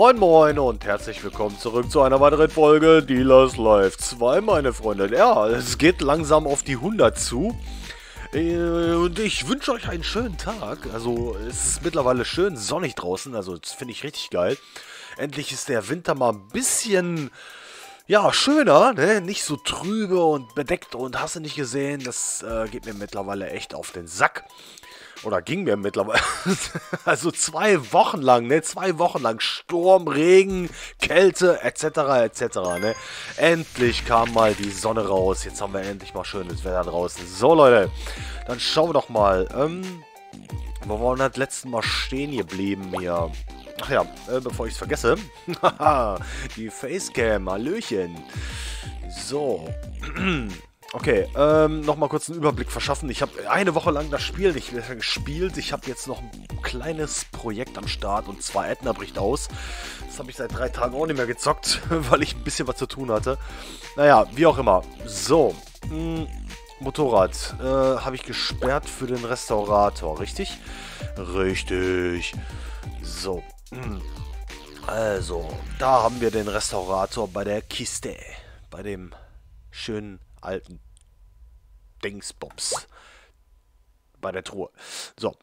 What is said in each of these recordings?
Moin Moin und herzlich willkommen zurück zu einer weiteren Folge Dealers Life 2, meine Freunde. Ja, es geht langsam auf die 100 zu. Und ich wünsche euch einen schönen Tag. Also es ist mittlerweile schön sonnig draußen, also das finde ich richtig geil. Endlich ist der Winter mal ein bisschen, ja, schöner, ne? Nicht so trübe und bedeckt und hast du nicht gesehen. Das geht mir mittlerweile echt auf den Sack. Oder ging mir mittlerweile, also 2 Wochen lang, ne, 2 Wochen lang Sturm, Regen, Kälte, etc., etc., ne. Endlich kam mal die Sonne raus, jetzt haben wir endlich mal schönes Wetter draußen. So, Leute, dann schauen wir doch mal, wo waren wir das letzte Mal stehen geblieben hier? Ach ja, bevor ich es vergesse, die Facecam, Hallöchen. So, okay, nochmal kurz einen Überblick verschaffen. Ich habe eine Woche lang das Spiel nicht mehr gespielt. Ich habe jetzt noch ein kleines Projekt am Start und zwar Ätna bricht aus. Das habe ich seit 3 Tagen auch nicht mehr gezockt, weil ich ein bisschen was zu tun hatte. Naja, wie auch immer. So, Motorrad habe ich gesperrt für den Restaurator, richtig? Richtig. So, also, da haben wir den Restaurator bei der Kiste. Bei dem schönen alten Dingsbums. Bei der Truhe. So,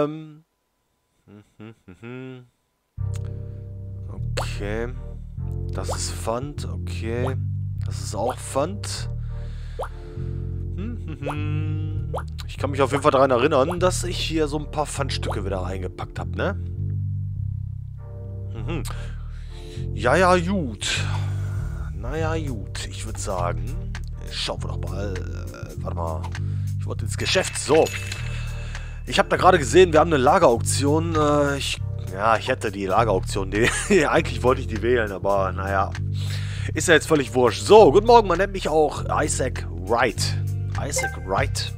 okay. Das ist Pfand, okay. Das ist auch Pfand. Ich kann mich auf jeden Fall daran erinnern, dass ich hier so ein paar Pfandstücke wieder reingepackt habe, ne? Ja, ja, gut. Naja, gut. Ich würde sagen, schauen wir doch mal. Warte mal. Ich wollte ins Geschäft. So. Ich habe da gerade gesehen, wir haben eine Lagerauktion. Ich hätte die Lagerauktion. Eigentlich wollte ich die wählen, aber naja. Ist ja jetzt völlig wurscht. So, guten Morgen. Man nennt mich auch Isaac Wright. Isaac Wright.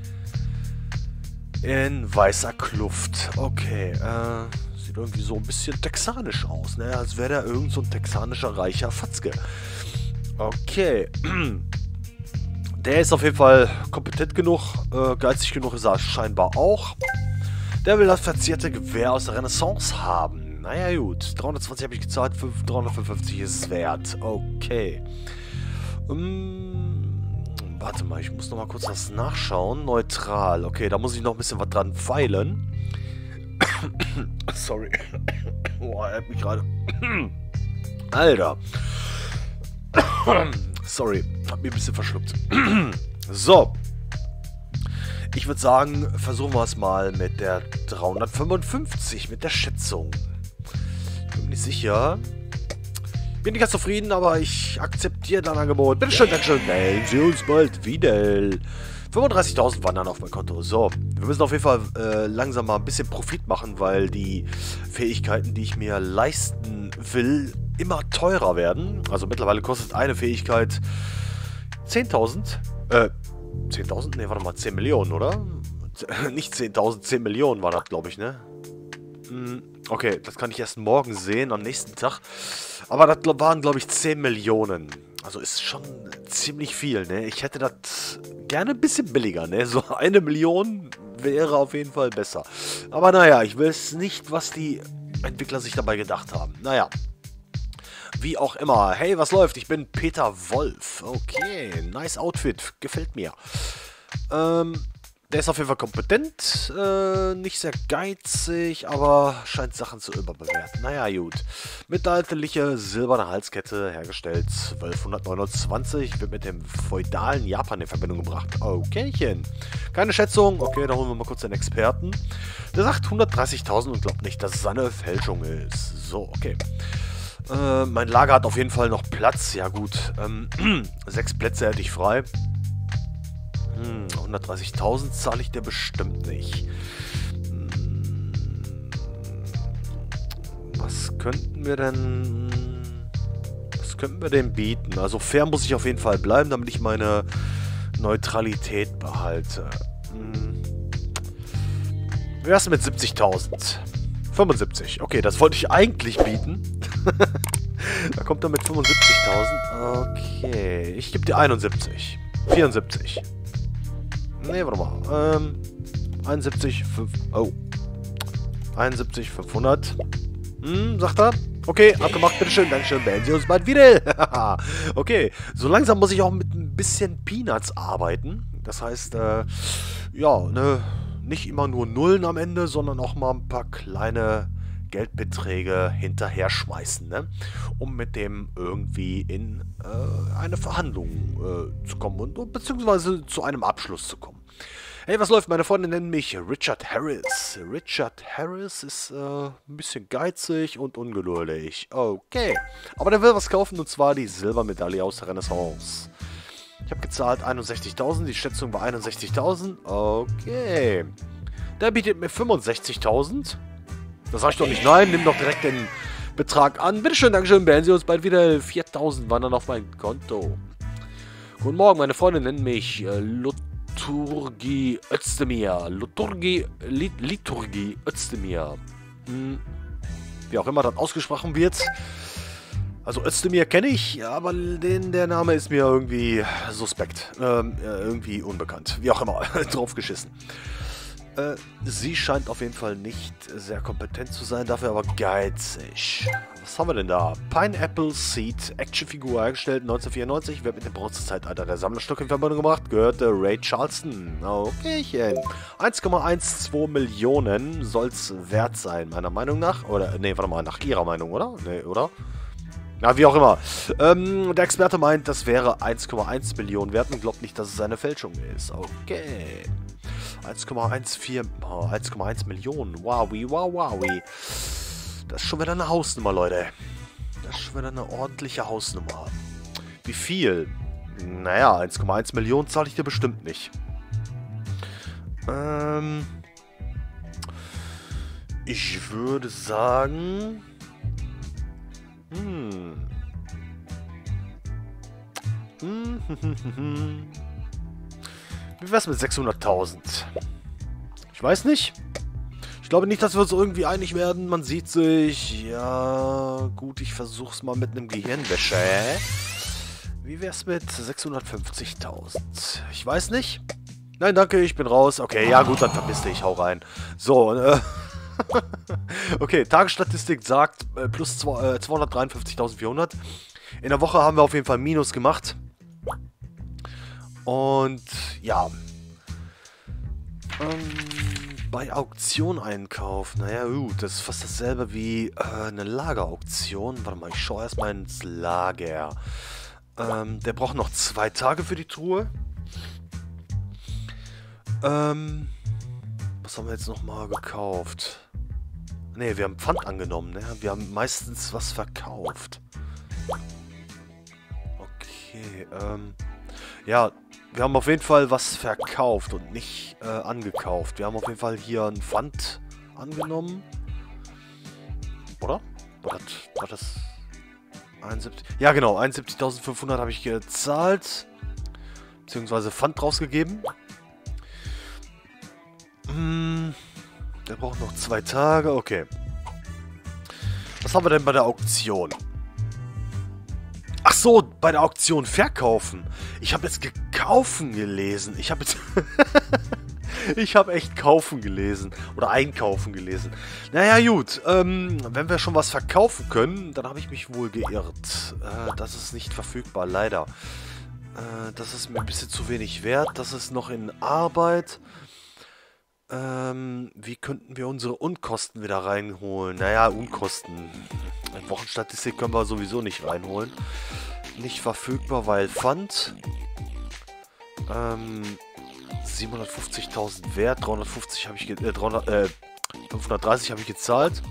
In weißer Kluft. Okay, sieht irgendwie so ein bisschen texanisch aus, ne? Als wäre da irgend so ein texanischer reicher Fatzke. Okay. Der ist auf jeden Fall kompetent genug. Geizig genug ist er scheinbar auch. Der will das verzierte Gewehr aus der Renaissance haben. Naja, gut. 320 habe ich gezahlt, 355 ist es wert. Okay. Warte mal, ich muss noch mal kurz was nachschauen. Neutral. Okay, da muss ich noch ein bisschen was dran feilen. Sorry. Boah, er hat mich gerade... Alter. Sorry, hab mich ein bisschen verschluckt. So. Ich würde sagen, versuchen wir es mal mit der 355, mit der Schätzung. Ich bin mir nicht sicher. Bin nicht ganz zufrieden, aber ich akzeptiere dein Angebot. Bitteschön, Dankeschön. Melden Sie uns bald wieder. 35.000 wandern auf mein Konto. So, wir müssen auf jeden Fall langsam mal ein bisschen Profit machen, weil die Fähigkeiten, die ich mir leisten will, immer teurer werden. Also mittlerweile kostet eine Fähigkeit 10.000. 10.000? Ne, warte mal, 10 Millionen, oder? Nicht 10.000, 10 Millionen war das, glaube ich, ne? Okay, das kann ich erst morgen sehen, am nächsten Tag. Aber das waren, glaube ich, 10 Millionen. Also ist schon ziemlich viel, ne? Ich hätte das gerne ein bisschen billiger, ne? So 1 Million wäre auf jeden Fall besser. Aber naja, ich weiß nicht, was die Entwickler sich dabei gedacht haben. Naja. Wie auch immer. Hey, was läuft? Ich bin Peter Wolf. Okay, nice Outfit. Gefällt mir. Der ist auf jeden Fall kompetent. Nicht sehr geizig, aber scheint Sachen zu überbewerten. Naja, gut. Mittelalterliche silberne Halskette, hergestellt 1229. Wird mit dem feudalen Japan in Verbindung gebracht. Okaychen. Keine Schätzung. Okay, da holen wir mal kurz den Experten. Der sagt 130.000 und glaubt nicht, dass es eine Fälschung ist. So, okay. Mein Lager hat auf jeden Fall noch Platz. Ja gut, 6 Plätze hätte ich frei. 130.000 zahle ich dir bestimmt nicht. Was könnten wir denn bieten? Also fair muss ich auf jeden Fall bleiben, damit ich meine Neutralität behalte. Wie wär's mit 70.000? 75. Okay, das wollte ich eigentlich bieten. Da kommt er mit 75.000. Okay, ich gebe dir 71. 74. Ne, warte mal. 71, 500. Sagt er? Okay, abgemacht, bitteschön, dankeschön, beenden Sie uns bald wieder. Okay, so langsam muss ich auch mit ein bisschen Peanuts arbeiten. Das heißt, ja, ne, nicht immer nur Nullen am Ende, sondern auch mal ein paar kleine Geldbeträge hinterher schmeißen, ne? Um mit dem irgendwie in eine Verhandlung zu kommen und beziehungsweise zu einem Abschluss zu kommen. Hey, was läuft? Meine Freunde nennen mich Richard Harris. Richard Harris ist ein bisschen geizig und ungeduldig. Okay. Aber der will was kaufen, und zwar die Silbermedaille aus der Renaissance. Ich habe gezahlt 61.000, die Schätzung war 61.000. Okay. Der bietet mir 65.000. Da sag ich doch nicht nein, nimm doch direkt den Betrag an. Bitteschön, dankeschön, beenden Sie uns bald wieder. 4.000 wandern auf mein Konto. Guten Morgen, meine Freunde nennen mich Liturgie Özdemir. Liturgie Özdemir. Wie auch immer das ausgesprochen wird. Also Özdemir kenne ich, aber der Name ist mir irgendwie suspekt. Irgendwie unbekannt. Wie auch immer. Draufgeschissen. Sie scheint auf jeden Fall nicht sehr kompetent zu sein, dafür aber geizig. Was haben wir denn da? Pineapple Seed, Actionfigur hergestellt 1994, wird mit dem Bronzezeitalter der Sammlerstücke in Verbindung gebracht, gehörte Ray Charleston. Okaychen. 1,12 Millionen soll es wert sein, meiner Meinung nach. Oder, nee, warte mal, nach Ihrer Meinung, oder? Nee, oder? Ja, wie auch immer. Der Experte meint, das wäre 1,1 Millionen wert und glaubt nicht, dass es eine Fälschung ist. Okay. 1,1 Millionen. Wowi, wow, wowi. Das ist schon wieder eine Hausnummer, Leute. Das ist schon wieder eine ordentliche Hausnummer. Wie viel? Naja, 1,1 Millionen zahle ich dir bestimmt nicht. Ich würde sagen... Wie wär's mit 600.000? Ich weiß nicht. Ich glaube nicht, dass wir uns irgendwie einig werden. Man sieht sich. Ja, gut, ich versuch's mal mit einem Gehirnwäsche. Wie wär's mit 650.000? Ich weiß nicht. Nein, danke, ich bin raus. Okay, ja gut, dann verpiss dich, hau rein. So, okay, Tagesstatistik sagt plus 253.400. In der Woche haben wir auf jeden Fall Minus gemacht. Und ja, bei Auktion-Einkauf, naja gut, das ist fast dasselbe wie eine Lagerauktion. Warte mal, ich schaue erstmal ins Lager. Der braucht noch 2 Tage für die Truhe. Was haben wir jetzt nochmal gekauft? Ne, wir haben Pfand angenommen, ne? Wir haben meistens was verkauft. Okay, ja, wir haben auf jeden Fall was verkauft und nicht angekauft. Wir haben auf jeden Fall hier ein Pfand angenommen. Oder? War das 71? Ja, genau, 71.500 habe ich gezahlt. Beziehungsweise Pfand rausgegeben. Der braucht noch 2 Tage, okay. Was haben wir denn bei der Auktion? Ach so, bei der Auktion verkaufen. Ich habe jetzt gekaufen gelesen. Ich habe jetzt... ich habe echt kaufen gelesen. Oder einkaufen gelesen. Naja, gut. Wenn wir schon was verkaufen können, dann habe ich mich wohl geirrt. Das ist nicht verfügbar, leider. Das ist mir ein bisschen zu wenig wert. Das ist noch in Arbeit. Wie könnten wir unsere Unkosten wieder reinholen? Naja, Unkosten. Eine Wochenstatistik können wir sowieso nicht reinholen. Nicht verfügbar, weil Pfand. 750.000 wert. 350 habe ich 530 habe ich gezahlt.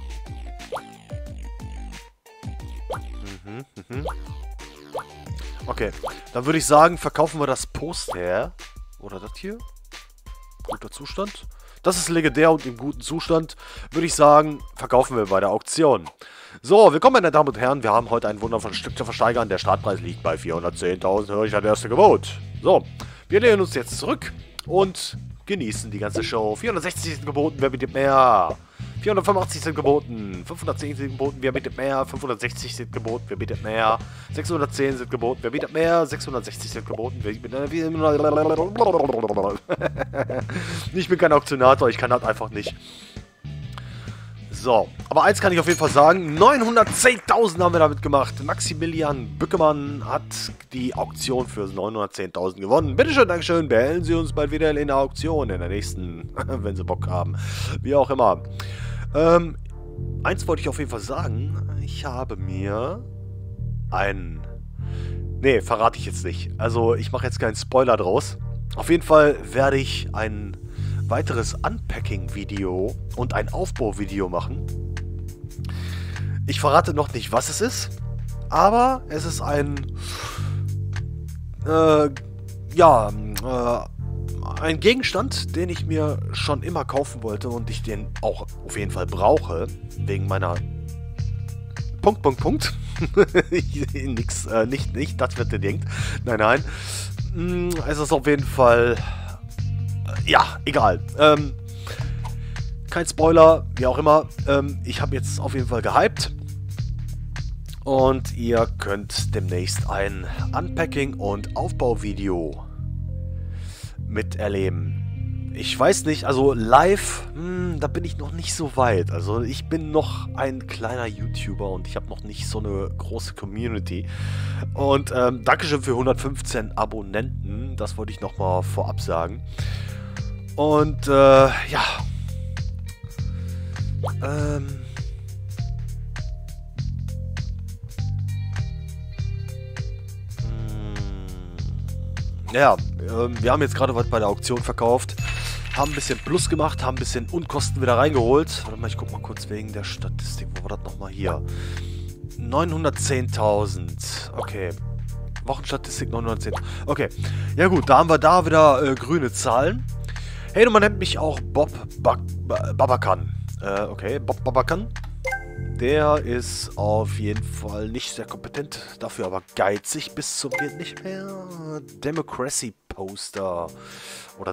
Okay, dann würde ich sagen, verkaufen wir das Poster. Oder das hier? Guter Zustand. Das ist legendär und im guten Zustand. Würde ich sagen, verkaufen wir bei der Auktion. So, willkommen meine Damen und Herren. Wir haben heute ein wundervolles Stück zu versteigern. Der Startpreis liegt bei 410.000. Höre ich das erste Gebot. So, wir lehnen uns jetzt zurück und genießen die ganze Show. 460 sind geboten, wer bietet mehr? 485 sind geboten, 510 sind geboten, wer bietet mehr? 560 sind geboten, wer bietet mehr? 610 sind geboten, wer bietet mehr? 660 sind geboten, wer bietet mehr? Ich bin kein Auktionator, ich kann das einfach nicht. So, aber eins kann ich auf jeden Fall sagen, 910.000 haben wir damit gemacht. Maximilian Bückemann hat die Auktion für 910.000 gewonnen. Bitteschön, Dankeschön, behelden Sie uns bald wieder in der Auktion, in der nächsten, wenn Sie Bock haben. Wie auch immer. Eins wollte ich auf jeden Fall sagen, ich habe mir ein... Nee, verrate ich jetzt nicht. Also, ich mache jetzt keinen Spoiler draus. Auf jeden Fall werde ich ein weiteres Unpacking-Video und ein Aufbauvideo machen. Ich verrate noch nicht, was es ist, aber es ist ein ein Gegenstand, den ich mir schon immer kaufen wollte und ich den auch auf jeden Fall brauche, wegen meiner Punkt. Nix, nicht, das wird gedenkt. Nein. Es ist auf jeden Fall... ja, egal. Kein Spoiler, wie auch immer. Ich habe jetzt auf jeden Fall gehypt. Und ihr könnt demnächst ein Unpacking- und Aufbauvideo miterleben. Ich weiß nicht, also live, da bin ich noch nicht so weit. Also ich bin noch ein kleiner YouTuber und ich habe noch nicht so eine große Community. Und Dankeschön für 115 Abonnenten. Das wollte ich nochmal vorab sagen. Und, ja. Ja, wir haben jetzt gerade was bei der Auktion verkauft. Haben ein bisschen Plus gemacht, haben ein bisschen Unkosten wieder reingeholt. Warte mal, ich guck mal kurz wegen der Statistik. Wo war das nochmal hier? 910.000. Okay. Wochenstatistik 910. Okay. Ja gut, da haben wir da wieder grüne Zahlen. Hey, man nennt mich auch Bob Babakan. Okay, Bob Babakan. Der ist auf jeden Fall nicht sehr kompetent, dafür aber geizig bis zum geht nicht mehr. Democracy Poster. Oder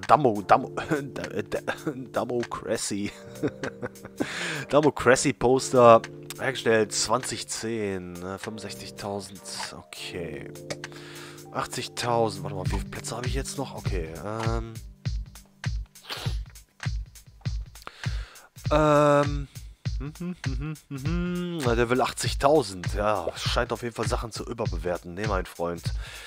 Democracy. Democracy Poster. Hergestellt 2010. 65.000. Okay. 80.000. Warte mal, wie viele Plätze habe ich jetzt noch? Okay. Der will 80.000. Ja, scheint auf jeden Fall Sachen zu überbewerten. Ne, mein Freund.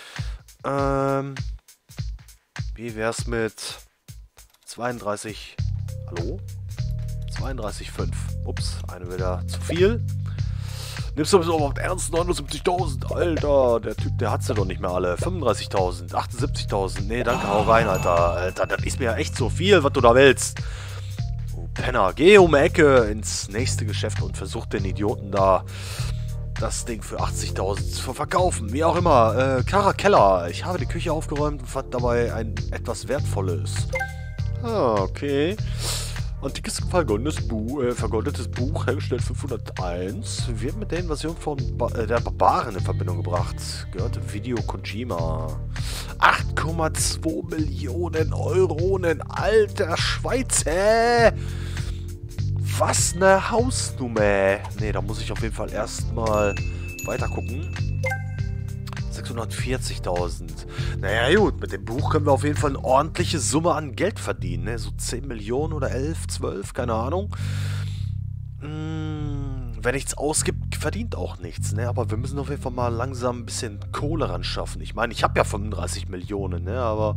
Wie wär's mit 32... Hallo? 32,5. Ups, eine wieder zu viel. Nimmst du das überhaupt ernst? 79.000. Alter, der Typ, der hat sie doch nicht mehr alle. 35.000, 78.000. Nee, danke, hau rein, Alter. Alter, das ist mir ja echt so viel, was du da willst. Penner, geh um die Ecke ins nächste Geschäft und versuch den Idioten da das Ding für 80.000 zu verkaufen. Wie auch immer. Kara Keller. Ich habe die Küche aufgeräumt und fand dabei ein etwas Wertvolles. Ah, okay. Antikes vergoldetes Buch, hergestellt 501, wird mit der Invasion von der Barbaren in Verbindung gebracht. Gehörte Video Kojima. 8,2 Millionen Euronen, alter Schweizer! Was eine Hausnummer! Ne, da muss ich auf jeden Fall erstmal weiter gucken. 640.000. Naja gut, mit dem Buch können wir auf jeden Fall eine ordentliche Summe an Geld verdienen. Ne? So 10 Millionen oder 11, 12, keine Ahnung. Wer nichts ausgibt, verdient auch nichts. Ne? Aber wir müssen auf jeden Fall mal langsam ein bisschen Kohle ran schaffen. Ich meine, ich habe ja 35 Millionen, ne? Aber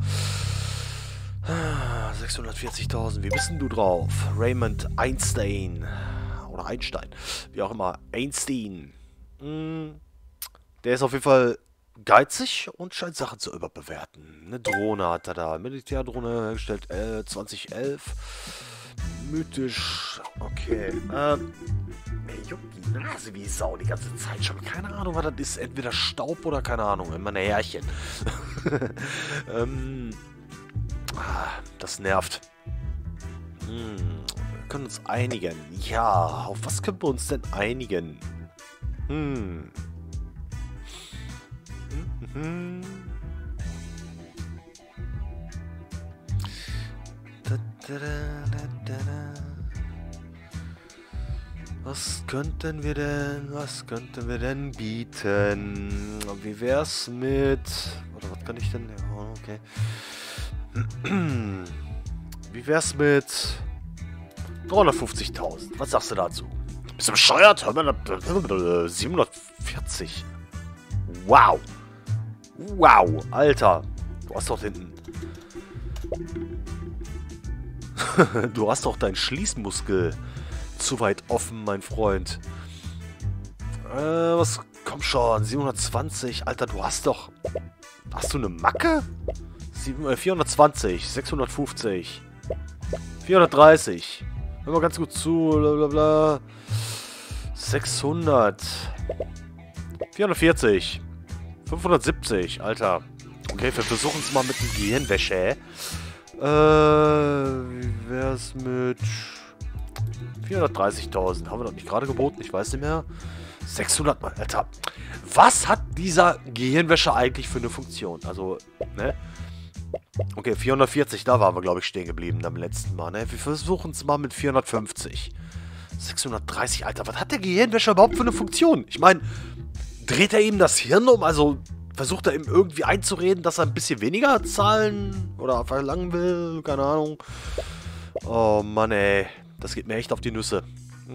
640.000. Wie bist denn du drauf? Raymond Einstein. Oder Einstein. Wie auch immer. Einstein. Der ist auf jeden Fall geizig und scheint Sachen zu überbewerten. Eine Drohne hat er da. Militärdrohne hergestellt 2011. Mythisch. Okay. Mir juckt die Nase wie Sau die ganze Zeit schon. Keine Ahnung, was das ist. Entweder Staub oder keine Ahnung. Immer ein Härchen. Das nervt. Wir können uns einigen. Ja, auf was können wir uns denn einigen? Was könnten wir denn bieten? Wie wär's mit... Oder was kann ich denn... Oh, okay. Wie wär's mit 350.000. Was sagst du dazu? Bist du bescheuert? 740. Wow. Wow, Alter. Du hast doch hinten... Du hast doch deinen Schließmuskel zu weit offen, mein Freund. Was? Komm schon, 720. Alter, du hast doch... Hast du eine Macke? 420, 650, 430. Hör mal ganz gut zu, blablabla. 600. 440. 570, Alter. Okay, wir versuchen es mal mit der Gehirnwäsche. Wie wär's mit 430.000? Haben wir doch nicht gerade geboten? Ich weiß nicht mehr. 600 Mal, Alter. Was hat dieser Gehirnwäsche eigentlich für eine Funktion? Also, ne? Okay, 440, da waren wir, glaube ich, stehen geblieben beim letzten Mal, ne? Wir versuchen es mal mit 450. 630, Alter, was hat der Gehirnwäsche überhaupt für eine Funktion? Ich meine, dreht er ihm das Hirn um? Also, versucht er ihm irgendwie einzureden, dass er ein bisschen weniger zahlen oder verlangen will? Keine Ahnung. Oh, Mann, ey. Das geht mir echt auf die Nüsse.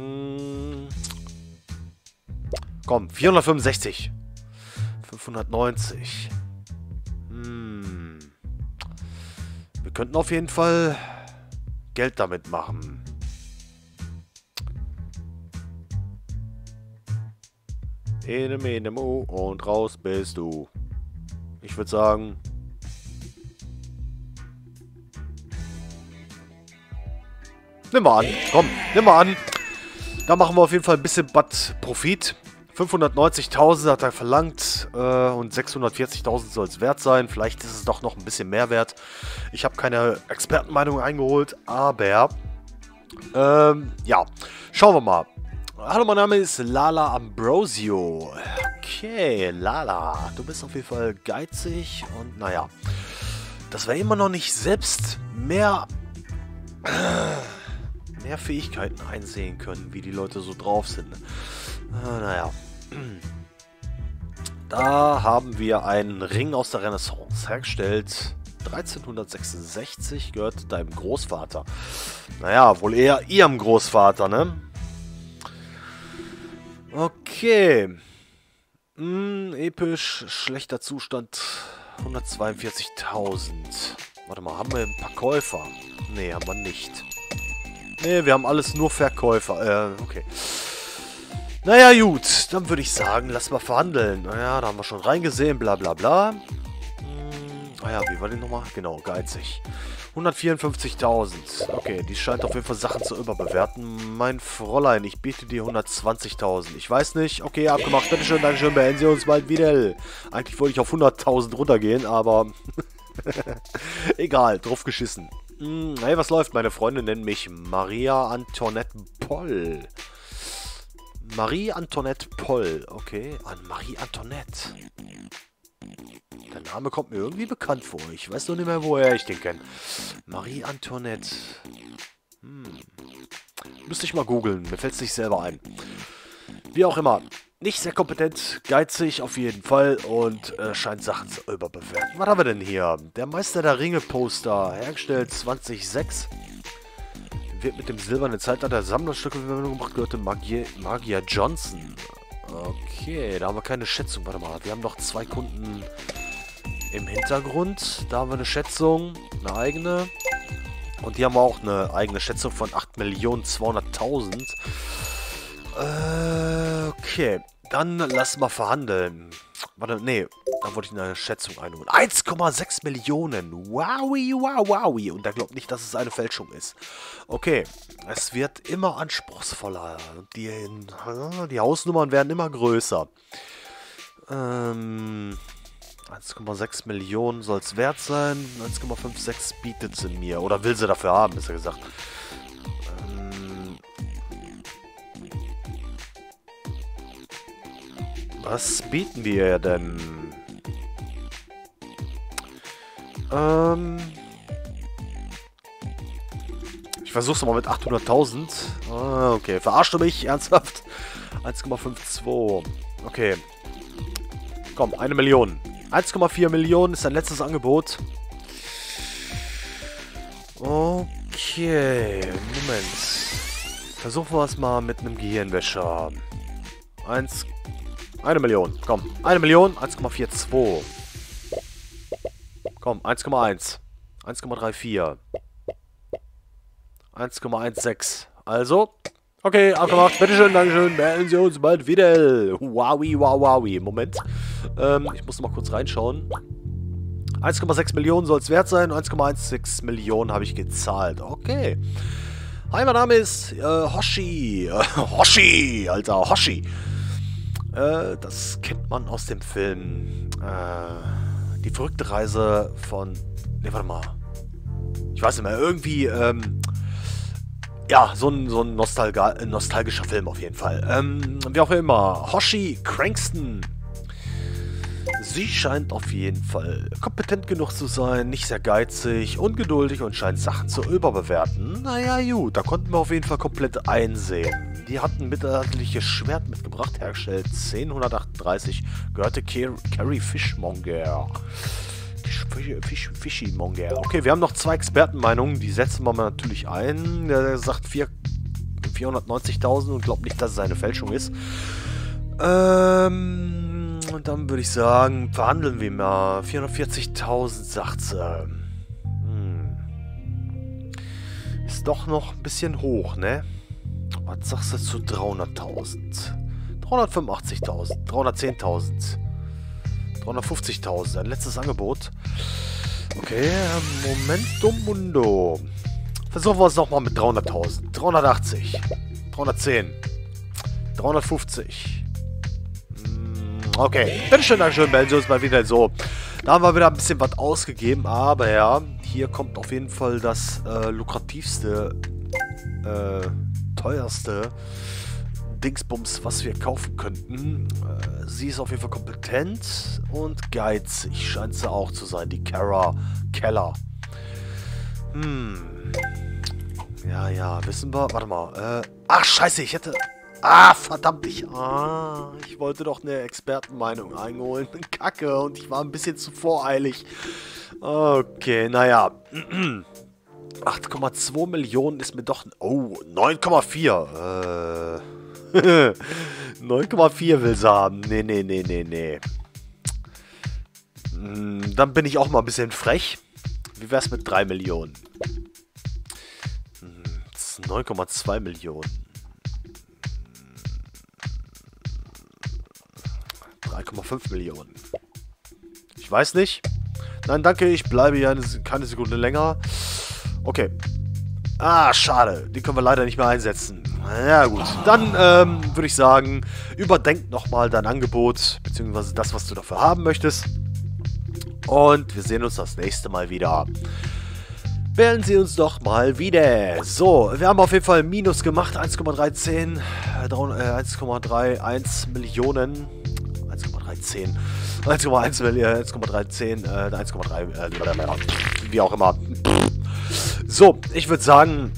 Komm, 465. 590. Wir könnten auf jeden Fall Geld damit machen. Ene, Mo und raus bist du. Ich würde sagen... Nimm mal an. Komm, nimm mal an. Da machen wir auf jeden Fall ein bisschen Profit. 590.000 hat er verlangt und 640.000 soll es wert sein. Vielleicht ist es doch noch ein bisschen mehr wert. Ich habe keine Expertenmeinung eingeholt, aber ja, schauen wir mal. Hallo, mein Name ist Lala Ambrosio. Okay, Lala, du bist auf jeden Fall geizig und naja, dass wir immer noch nicht selbst mehr Fähigkeiten einsehen können, wie die Leute so drauf sind. Naja. Da haben wir einen Ring aus der Renaissance hergestellt. 1366, gehört deinem Großvater. Naja, wohl eher ihrem Großvater, ne? Okay. Episch, schlechter Zustand, 142.000. Warte mal, haben wir ein paar Käufer? Ne, haben wir nicht. Ne, wir haben alles nur Verkäufer. Okay. Naja, gut, dann würde ich sagen, lass mal verhandeln. Naja, da haben wir schon reingesehen, bla bla bla. Naja, wie war die nochmal? Genau, geizig. 154.000. Okay, die scheint auf jeden Fall Sachen zu überbewerten. Mein Fräulein, ich biete dir 120.000. Ich weiß nicht. Okay, abgemacht. Bitteschön, Dankeschön, beenden Sie uns bald wieder. Eigentlich wollte ich auf 100.000 runtergehen, aber... Egal, drauf geschissen. Hey, was läuft? Meine Freunde nennen mich Maria Antoinette Poll. Marie Antoinette Poll. Okay, an Marie Antoinette. Der Name kommt mir irgendwie bekannt vor. Ich weiß noch nicht mehr, woher ich den kenne. Marie Antoinette. Müsste ich mal googeln. Mir fällt es nicht selber ein. Wie auch immer. Nicht sehr kompetent, geizig auf jeden Fall und scheint Sachen zu überbewerten. Was haben wir denn hier? Der Meister der Ringe-Poster, hergestellt 2006. Wird mit dem silbernen Zeitalter der Sammlerstücke in Verbindung gebracht, gehörte Magier Johnson. Okay, da haben wir keine Schätzung. Warte mal, wir haben noch 2 Kunden im Hintergrund. Da haben wir eine Schätzung, eine eigene. Und hier haben wir auch eine eigene Schätzung von 8.200.000. Okay, dann lass mal verhandeln. Warte, nee, da wollte ich eine Schätzung einholen. 1,6 Millionen. Wowi, wow, wowi. Und er glaubt nicht, dass es eine Fälschung ist. Okay, es wird immer anspruchsvoller. Die Hausnummern werden immer größer. 1,6 Millionen soll es wert sein. 1,56 bietet sie mir. Oder will sie dafür haben, besser gesagt. Was bieten wir denn? Ich versuch's mal mit 800.000. Okay, verarscht du mich? Ernsthaft? 1,52. Okay. Komm, 1 Million. 1,4 Millionen ist dein letztes Angebot. Okay, Moment. Versuchen wir es mal mit einem Gehirnwäscher. 1 Million. Komm, 1 Million, 1,42. Komm, 1,1. 1,34. 1,16. Also, okay, abgemacht. Bitteschön, Dankeschön. Melden Sie uns bald wieder. Wowi, wow, wowi. Moment. Ich muss noch mal kurz reinschauen. 1,6 Millionen soll es wert sein. 1,16 Millionen habe ich gezahlt. Okay. Hi, mein Name ist Hoshi. Hoshi, Alter, Hoshi. Das kennt man aus dem Film. Die verrückte Reise von... Ne, warte mal. Ich weiß nicht mehr. Irgendwie, ja, so ein nostalgischer Film auf jeden Fall. Wie auch immer. Hoshi Crankston. Sie scheint auf jeden Fall kompetent genug zu sein, nicht sehr geizig, ungeduldig und scheint Sachen zu überbewerten. Naja, gut, da konnten wir auf jeden Fall komplett einsehen. Die hat ein mittelalterliches Schwert mitgebracht, hergestellt 1038, gehörte Carrie Fishmonger. Fishmonger. Okay, wir haben noch 2 Expertenmeinungen, die setzen wir mal natürlich ein. Der sagt 490.000 und glaubt nicht, dass es eine Fälschung ist. Und dann würde ich sagen, verhandeln wir mal. 440.000 sagt sie. Ist doch noch ein bisschen hoch, ne? Was sagst du zu 300.000? 385.000, 310.000, 350.000. Ein letztes Angebot. Okay, Momento Mundo. Versuchen wir es nochmal mit 300.000. 380, 310, 350. Okay, bitteschön, Dankeschön, melden Sie uns mal wieder so. Da haben wir wieder ein bisschen was ausgegeben, aber ja, hier kommt auf jeden Fall das lukrativste, teuerste Dingsbums, was wir kaufen könnten. Sie ist auf jeden Fall kompetent und geizig, scheint sie auch zu sein, die Kara Keller. Ja, wissen wir, warte mal, ach, scheiße, ich hätte... Ah, verdammt, ich wollte doch eine Expertenmeinung einholen. Kacke, und ich war ein bisschen zu voreilig. Okay, naja. 8,2 Millionen ist mir doch... Oh, 9,4. 9,4 will sie haben. Nee. Dann bin ich auch mal ein bisschen frech. Wie wär's mit 3 Millionen? 9,2 Millionen. 3,5 Millionen. Ich weiß nicht. Nein, danke, ich bleibe hier keine Sekunde länger. Okay. Ah, schade. Die können wir leider nicht mehr einsetzen. Ja gut, dann würde ich sagen, überdenk nochmal dein Angebot, beziehungsweise das, was du dafür haben möchtest. Und wir sehen uns das nächste Mal wieder. Wählen Sie uns doch mal wieder. So, wir haben auf jeden Fall Minus gemacht. 1,310, 1,31 Millionen. 1,310, wie auch immer. So, ich würde sagen,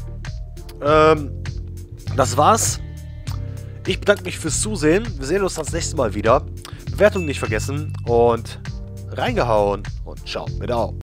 das war's. Ich bedanke mich fürs Zusehen. Wir sehen uns das nächste Mal wieder. Bewertung nicht vergessen und reingehauen und ciao, wieder auf.